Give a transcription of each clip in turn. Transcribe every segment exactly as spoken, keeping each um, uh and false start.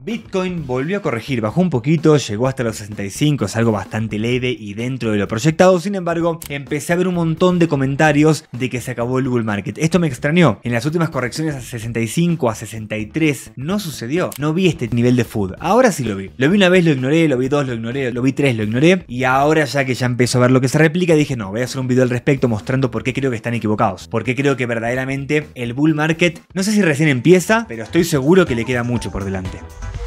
Bitcoin volvió a corregir, bajó un poquito, llegó hasta los sesenta y cinco, es algo bastante leve y dentro de lo proyectado. Sin embargo, empecé a ver un montón de comentarios de que se acabó el bull market. Esto me extrañó. En las últimas correcciones a sesenta y cinco, a sesenta y tres, no sucedió. No vi este nivel de food. Ahora sí lo vi. Lo vi una vez, lo ignoré, lo vi dos, lo ignoré, lo vi tres, lo ignoré. Y ahora ya que ya empezó a ver lo que se replica, dije no, voy a hacer un video al respecto mostrando por qué creo que están equivocados. Por qué creo que verdaderamente el bull market, no sé si recién empieza, pero estoy seguro que le queda mucho por delante.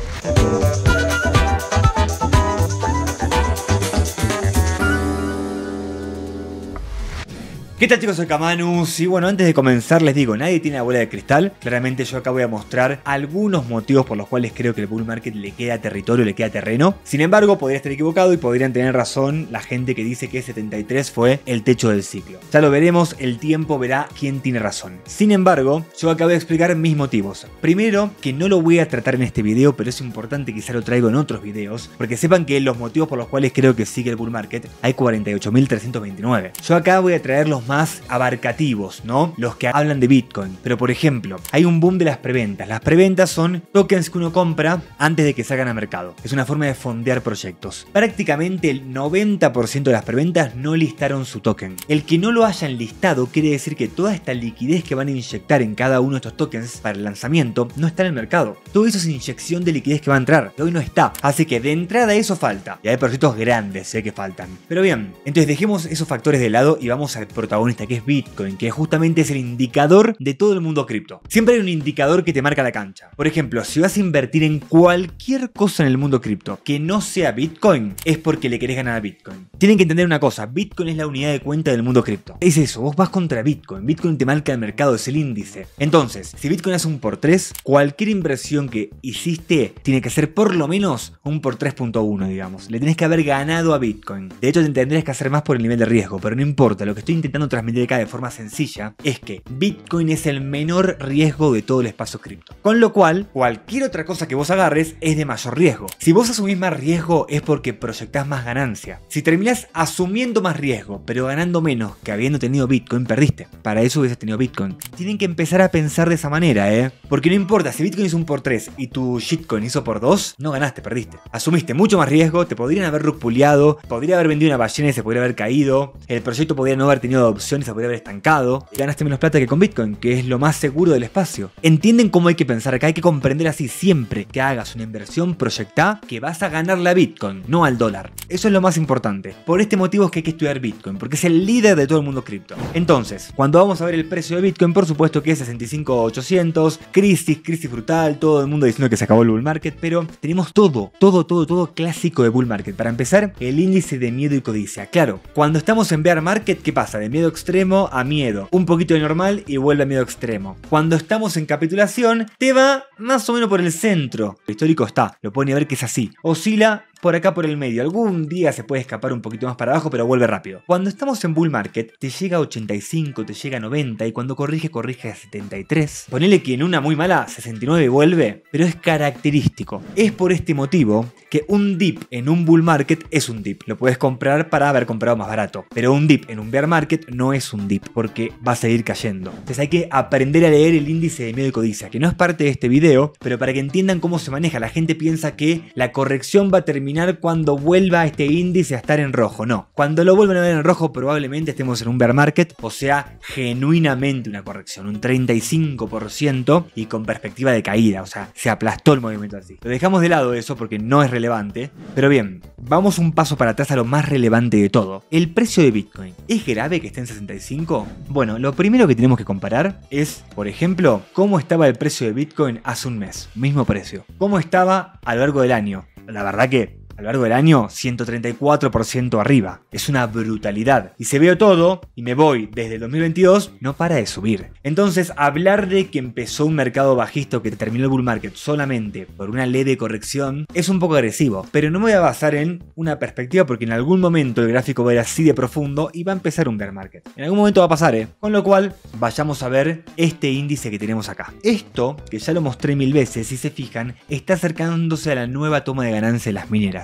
¿Qué tal, chicos? Soy Kamanus y bueno, antes de comenzar les digo, nadie tiene la bola de cristal. Claramente yo acá voy a mostrar algunos motivos por los cuales creo que el bull market le queda territorio, le queda terreno. Sin embargo, podría estar equivocado y podrían tener razón la gente que dice que setenta y tres fue el techo del ciclo. Ya lo veremos, el tiempo verá quién tiene razón. Sin embargo, yo acá voy a explicar mis motivos. Primero, que no lo voy a tratar en este video, pero es importante que quizá lo traigo en otros videos, porque sepan que los motivos por los cuales creo que sigue el bull market hay cuarenta y ocho mil trescientos veintinueve. Yo acá voy a traer los más abarcativos, ¿no? Los que hablan de Bitcoin. Pero por ejemplo, hay un boom de las preventas. Las preventas son tokens que uno compra antes de que salgan a mercado. Es una forma de fondear proyectos. Prácticamente el noventa por ciento de las preventas no listaron su token. El que no lo hayan listado quiere decir que toda esta liquidez que van a inyectar en cada uno de estos tokens para el lanzamiento no está en el mercado. Todo eso es inyección de liquidez que va a entrar. Hoy no está. Así que de entrada eso falta. Y hay proyectos grandes, sé que faltan. Pero bien, entonces dejemos esos factores de lado y vamos al protagonista, que es Bitcoin, que justamente es el indicador de todo el mundo cripto. Siempre hay un indicador que te marca la cancha. Por ejemplo, si vas a invertir en cualquier cosa en el mundo cripto que no sea Bitcoin, es porque le querés ganar a Bitcoin. Tienen que entender una cosa, Bitcoin es la unidad de cuenta del mundo cripto. Es eso, vos vas contra Bitcoin, Bitcoin te marca el mercado, es el índice. Entonces, si Bitcoin hace un por tres, cualquier inversión que hiciste tiene que ser por lo menos un por tres punto uno, digamos. Le tenés que haber ganado a Bitcoin. De hecho, te tendrías que hacer más por el nivel de riesgo, pero no importa, lo que estoy intentando transmitir acá de forma sencilla es que Bitcoin es el menor riesgo de todo el espacio cripto. Con lo cual, cualquier otra cosa que vos agarres es de mayor riesgo. Si vos asumís más riesgo es porque proyectás más ganancia. Si terminás asumiendo más riesgo, pero ganando menos que habiendo tenido Bitcoin, perdiste. Para eso hubieses tenido Bitcoin. Tienen que empezar a pensar de esa manera, ¿eh? Porque no importa, si Bitcoin hizo un por tres y tu shitcoin hizo por dos, no ganaste, perdiste. Asumiste mucho más riesgo, te podrían haber rugpuleado, podría haber vendido una ballena y se podría haber caído, el proyecto podría no haber tenido adopción y se podría haber estancado, y ganaste menos plata que con Bitcoin, que es lo más seguro del espacio. ¿Entienden cómo hay que pensar acá? Hay que comprender así: siempre que hagas una inversión, proyectá que vas a ganarle a Bitcoin, no al dólar. Eso es lo más importante. Por este motivo es que hay que estudiar Bitcoin, porque es el líder de todo el mundo cripto. Entonces, cuando vamos a ver el precio de Bitcoin, por supuesto que es sesenta y cinco mil ochocientos, crisis, crisis brutal, todo el mundo diciendo que se acabó el bull market, pero tenemos todo, todo, todo, todo clásico de bull market. Para empezar, el índice de miedo y codicia. Claro, cuando estamos en bear market, ¿qué pasa? De miedo extremo a miedo. Un poquito de normal y vuelve a miedo extremo. Cuando estamos en capitulación, te va más o menos por el centro. El histórico está, lo pueden ver que es así. Oscila por acá por el medio. Algún día se puede escapar un poquito más para abajo, pero vuelve rápido. Cuando estamos en bull market, te llega a ochenta y cinco, te llega a noventa, y cuando corrige, corrige a setenta y tres. Ponele que en una muy mala, sesenta y nueve vuelve, pero es característico. Es por este motivo que un dip en un bull market es un dip. Lo puedes comprar para haber comprado más barato, pero un dip en un bear market no es un dip, porque va a seguir cayendo. Entonces hay que aprender a leer el índice de miedo y codicia, que no es parte de este video, pero para que entiendan cómo se maneja. La gente piensa que la corrección va a terminar cuando vuelva este índice a estar en rojo. No, cuando lo vuelvan a ver en rojo probablemente estemos en un bear market, o sea, genuinamente una corrección, un treinta y cinco por ciento y con perspectiva de caída, o sea, se aplastó el movimiento así. Lo dejamos de lado eso porque no es relevante, pero bien, vamos un paso para atrás a lo más relevante de todo. El precio de Bitcoin. ¿Es grave que esté en sesenta y cinco? Bueno, lo primero que tenemos que comparar es, por ejemplo, cómo estaba el precio de Bitcoin hace un mes, mismo precio. ¿Cómo estaba a lo largo del año? La verdad que a lo largo del año, ciento treinta y cuatro por ciento arriba. Es una brutalidad. Y si veo todo, y me voy desde el dos mil veintidós, no para de subir. Entonces, hablar de que empezó un mercado bajista o que terminó el bull market solamente por una leve corrección, es un poco agresivo. Pero no me voy a basar en una perspectiva porque en algún momento el gráfico va a ir así de profundo y va a empezar un bear market. En algún momento va a pasar, ¿eh? Con lo cual, vayamos a ver este índice que tenemos acá. Esto, que ya lo mostré mil veces, si se fijan, está acercándose a la nueva toma de ganancia de las mineras.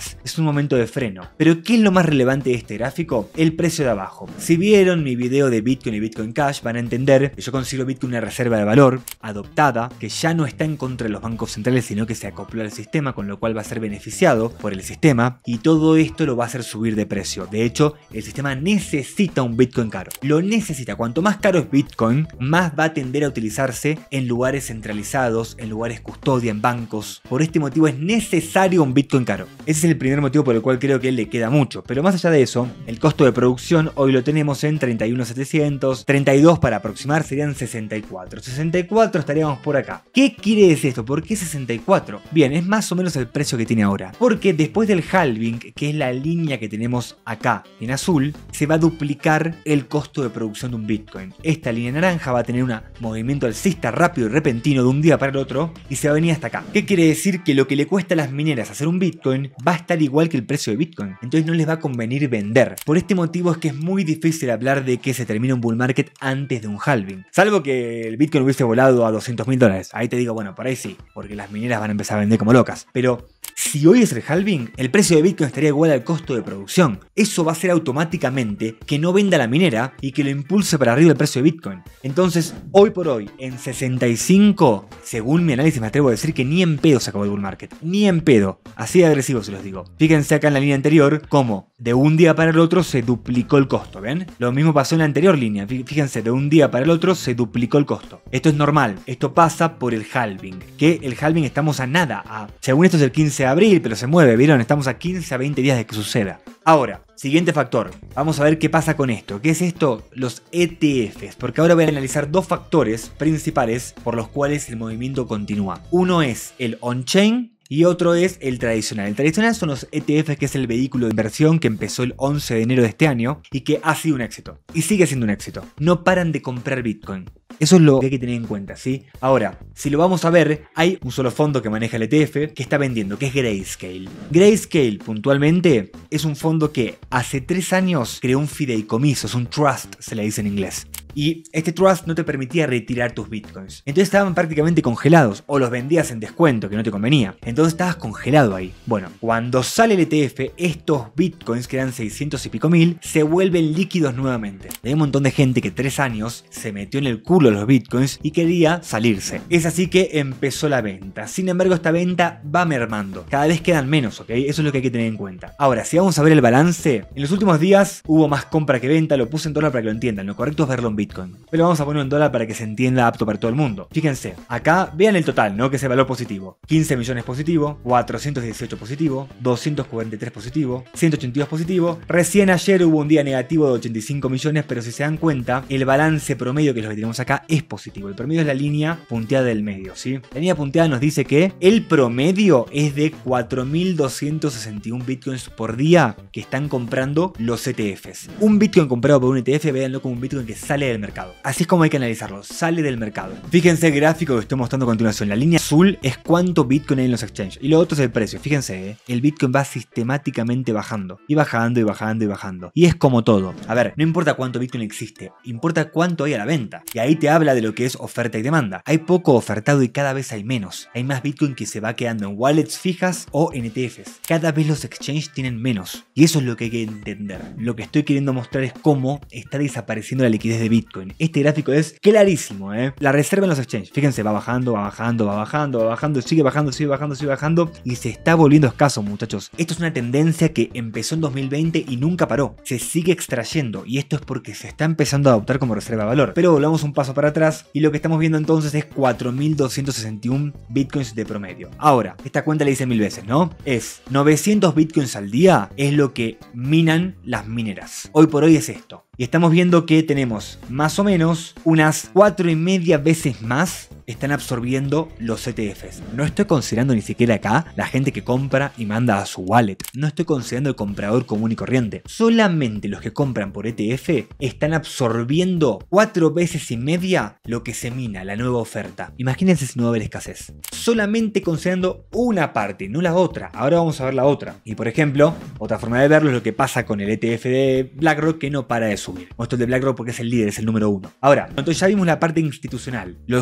mineras. Es un momento de freno. Pero ¿qué es lo más relevante de este gráfico? El precio de abajo. Si vieron mi video de Bitcoin y Bitcoin Cash, van a entender que yo considero Bitcoin una reserva de valor adoptada, que ya no está en contra de los bancos centrales, sino que se acopló al sistema, con lo cual va a ser beneficiado por el sistema, y todo esto lo va a hacer subir de precio. De hecho, el sistema necesita un Bitcoin caro. Lo necesita. Cuanto más caro es Bitcoin, más va a tender a utilizarse en lugares centralizados, en lugares custodia, en bancos. Por este motivo es necesario un Bitcoin caro. Ese es el primer motivo por el cual creo que él le queda mucho. Pero más allá de eso, el costo de producción hoy lo tenemos en treinta y uno mil setecientos, treinta y dos para aproximar serían sesenta y cuatro. sesenta y cuatro estaríamos por acá. ¿Qué quiere decir esto? ¿Por qué sesenta y cuatro? Bien, es más o menos el precio que tiene ahora. Porque después del halving, que es la línea que tenemos acá en azul, se va a duplicar el costo de producción de un Bitcoin. Esta línea naranja va a tener un movimiento alcista rápido y repentino de un día para el otro y se va a venir hasta acá. ¿Qué quiere decir? Que lo que le cuesta a las mineras hacer un Bitcoin va a estar igual que el precio de Bitcoin. Entonces no les va a convenir vender. Por este motivo es que es muy difícil hablar de que se termine un bull market antes de un halving. Salvo que el Bitcoin hubiese volado a doscientos mil dólares. Ahí te digo, bueno, por ahí sí, porque las mineras van a empezar a vender como locas. Pero si hoy es el halving, el precio de Bitcoin estaría igual al costo de producción. Eso va a hacer automáticamente que no venda la minera y que lo impulse para arriba el precio de Bitcoin. Entonces, hoy por hoy, en sesenta y cinco, según mi análisis me atrevo a decir que ni en pedo se acabó el bull market. Ni en pedo. Así de agresivo se los digo. Fíjense acá en la línea anterior cómo de un día para el otro se duplicó el costo, ¿ven? Lo mismo pasó en la anterior línea. Fíjense, de un día para el otro se duplicó el costo. Esto es normal. Esto pasa por el halving. Que el halving estamos a nada. A, según esto es el quince de abril, pero se mueve, ¿vieron? Estamos a quince a veinte días de que suceda. Ahora, siguiente factor. Vamos a ver qué pasa con esto. ¿Qué es esto? Los E T Fs. Porque ahora voy a analizar dos factores principales por los cuales el movimiento continúa. Uno es el on-chain y otro es el tradicional. El tradicional son los E T Fs, que es el vehículo de inversión que empezó el once de enero de este año y que ha sido un éxito. Y sigue siendo un éxito. No paran de comprar Bitcoin. Eso es lo que hay que tener en cuenta, ¿sí? Ahora, si lo vamos a ver, hay un solo fondo que maneja el E T F que está vendiendo, que es Grayscale. Grayscale, puntualmente, es un fondo que hace tres años creó un fideicomiso, es un trust, se le dice en inglés. Y este trust no te permitía retirar tus bitcoins. Entonces estaban prácticamente congelados. O los vendías en descuento, que no te convenía. Entonces estabas congelado ahí. Bueno, cuando sale el E T F, estos bitcoins, que eran seiscientos y pico mil, se vuelven líquidos nuevamente. Hay un montón de gente que tres años se metió en el culo los bitcoins y quería salirse. Es así que empezó la venta. Sin embargo, esta venta va mermando. Cada vez quedan menos, ¿ok? Eso es lo que hay que tener en cuenta. Ahora, si vamos a ver el balance, en los últimos días hubo más compra que venta. Lo puse en dólar para que lo entiendan. Lo correcto es verlo en Bitcoin. Pero vamos a ponerlo en dólar para que se entienda apto para todo el mundo. Fíjense, acá vean el total, ¿no? Que es el valor positivo. quince millones positivo, cuatrocientos dieciocho positivo, doscientos cuarenta y tres positivo, ciento ochenta y dos positivo. Recién ayer hubo un día negativo de ochenta y cinco millones, pero si se dan cuenta, el balance promedio, que es lo que tenemos acá, es positivo. El promedio es la línea punteada del medio, ¿sí? La línea punteada nos dice que el promedio es de cuatro mil doscientos sesenta y uno bitcoins por día que están comprando los E T Fs. Un bitcoin comprado por un E T F, véanlo como un bitcoin que sale del mercado. Así es como hay que analizarlo, sale del mercado. Fíjense el gráfico que estoy mostrando a continuación. La línea azul es cuánto Bitcoin hay en los exchanges. Y lo otro es el precio. Fíjense, ¿eh? El Bitcoin va sistemáticamente bajando. Y bajando, y bajando, y bajando. Y es como todo. A ver, no importa cuánto Bitcoin existe, importa cuánto hay a la venta. Y ahí te habla de lo que es oferta y demanda. Hay poco ofertado y cada vez hay menos. Hay más Bitcoin que se va quedando en wallets fijas o en E T Fs. Cada vez los exchanges tienen menos. Y eso es lo que hay que entender. Lo que estoy queriendo mostrar es cómo está desapareciendo la liquidez de Bitcoin. Este gráfico es clarísimo, ¿eh? La reserva en los exchanges, fíjense, va bajando, va bajando, va bajando, va bajando, sigue bajando, sigue bajando, sigue bajando y se está volviendo escaso, muchachos. Esto es una tendencia que empezó en dos mil veinte y nunca paró. Se sigue extrayendo y esto es porque se está empezando a adoptar como reserva de valor. Pero volvamos un paso para atrás y lo que estamos viendo entonces es cuatro mil doscientos sesenta y uno bitcoins de promedio. Ahora, esta cuenta la hice mil veces, ¿no? Es novecientos bitcoins al día, es lo que minan las mineras. Hoy por hoy es esto. Y estamos viendo que tenemos más o menos unas cuatro y media veces más están absorbiendo los E T Fs. No estoy considerando ni siquiera acá la gente que compra y manda a su wallet. No estoy considerando el comprador común y corriente. Solamente los que compran por E T F están absorbiendo cuatro veces y media lo que se mina, la nueva oferta. Imagínense si no va a haber escasez. Solamente considerando una parte, no la otra. Ahora vamos a ver la otra. Y por ejemplo, otra forma de verlo es lo que pasa con el E T F de BlackRock, que no para de subir. Muestro el de BlackRock porque es el líder, es el número uno. Ahora, entonces ya vimos la parte institucional. Los E T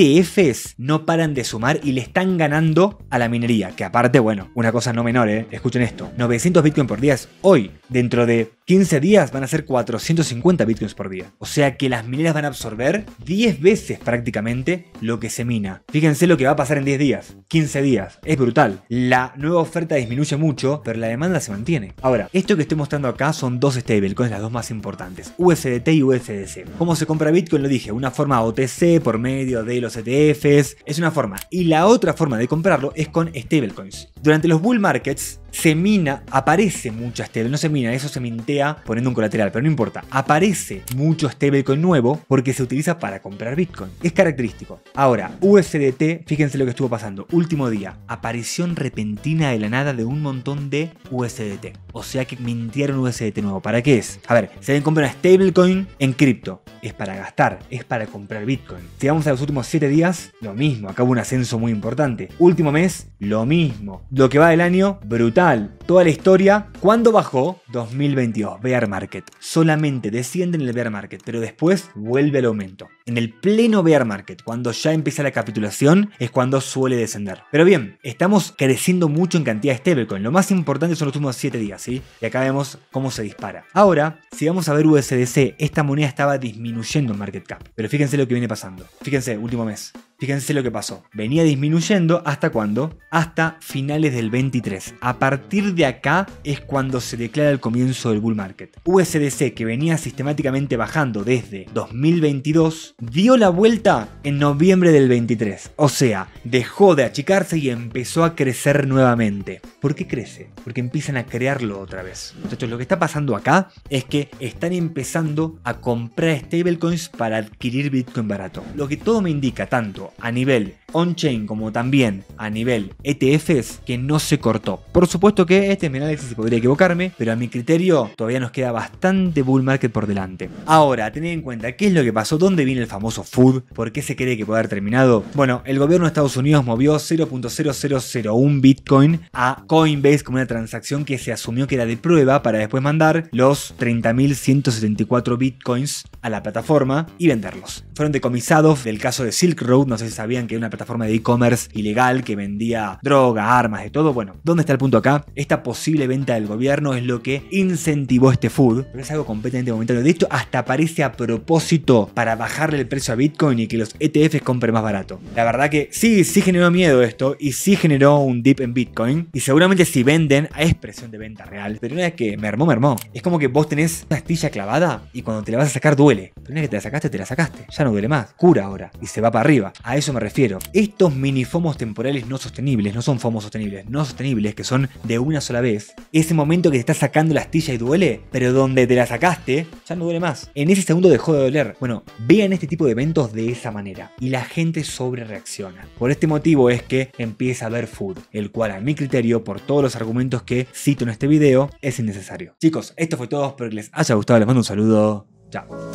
T Fs no paran de sumar y le están ganando a la minería, que aparte, bueno, una cosa no menor, ¿eh? Escuchen esto, novecientos bitcoins por día es hoy, dentro de quince días van a ser cuatrocientos cincuenta bitcoins por día. O sea que las mineras van a absorber diez veces prácticamente lo que se mina. Fíjense lo que va a pasar en diez días, quince días, es brutal. La nueva oferta disminuye mucho, pero la demanda se mantiene. Ahora, esto que estoy mostrando acá son dos stablecoins, las dos más importantes, U S D T y U S D C. ¿Cómo se compra Bitcoin? Lo dije, una forma O T C por medio de los E T Fs, es una forma. Y la otra forma de comprarlo es con stablecoins. Durante los bull markets se mina, aparece mucha stable, no se mina, eso se mintea poniendo un colateral, pero no importa, aparece mucho stablecoin nuevo porque se utiliza para comprar Bitcoin, es característico. Ahora, U S D T, fíjense lo que estuvo pasando, último día, aparición repentina de la nada de un montón de U S D T, o sea que mintieron U S D T nuevo. ¿Para qué es? A ver, si alguien compra una stablecoin en cripto, es para gastar, es para comprar Bitcoin. Si vamos a los últimos siete días, lo mismo, acá hubo un ascenso muy importante. Último mes, lo mismo. Lo que va del año, brutal. Toda la historia, ¿cuándo bajó? dos mil veintidós, bear market. Solamente desciende en el bear market, pero después vuelve al aumento. En el pleno bear market, cuando ya empieza la capitulación, es cuando suele descender. Pero bien, estamos creciendo mucho en cantidad de stablecoin. Lo más importante son los últimos siete días, ¿sí? Y acá vemos cómo se dispara. Ahora, si vamos a ver U S D C, esta moneda estaba disminuyendo en market cap. Pero fíjense lo que viene pasando. Fíjense, último mes. Fíjense lo que pasó. Venía disminuyendo, ¿hasta cuándo? Hasta finales del veintitrés. A partir de acá es cuando se declara el comienzo del bull market. U S D C, que venía sistemáticamente bajando desde dos mil veintidós, dio la vuelta en noviembre del veintitrés. O sea, dejó de achicarse y empezó a crecer nuevamente. ¿Por qué crece? Porque empiezan a crearlo otra vez. Entonces, lo que está pasando acá es que están empezando a comprar stablecoins para adquirir Bitcoin barato. Lo que todo me indica, tanto a nivel on-chain como también a nivel E T Fs, que no se cortó. Por supuesto que este es mi análisis y podría equivocarme, pero a mi criterio todavía nos queda bastante bull market por delante. Ahora, tened en cuenta qué es lo que pasó, dónde viene el famoso F U D, por qué se cree que puede haber terminado. Bueno, el gobierno de Estados Unidos movió cero punto cero cero cero uno Bitcoin a Coinbase como una transacción que se asumió que era de prueba para después mandar los treinta mil ciento setenta y cuatro Bitcoins a la plataforma y venderlos. Fueron decomisados del caso de Silk Road, no sé si sabían que era una plataforma de e-commerce ilegal que vendía droga, armas, de todo. Bueno, ¿dónde está el punto acá? Esta posible venta del gobierno es lo que incentivó este F U D, pero es algo completamente momentáneo. De hecho, hasta aparece a propósito para bajarle el precio a Bitcoin y que los E T Fs compren más barato. La verdad que sí, sí generó miedo esto y sí generó un dip en Bitcoin y seguramente si venden es presión de venta real, pero una vez que mermó, mermó. Es como que vos tenés una astilla clavada y cuando te la vas a sacar duele, pero una vez que te la sacaste, te la sacaste, ya no duele más, cura ahora y se va para arriba. A eso me refiero. Estos mini FOMOs temporales no sostenibles, no son FOMOs sostenibles, no sostenibles, que son de una sola vez. Ese momento que te estás sacando la astilla y duele, pero donde te la sacaste, ya no duele más. En ese segundo dejó de doler. Bueno, vean este tipo de eventos de esa manera y la gente sobre reacciona. Por este motivo es que empieza a haber F U D, el cual a mi criterio, por todos los argumentos que cito en este video, es innecesario. Chicos, esto fue todo, espero que les haya gustado, les mando un saludo, chao.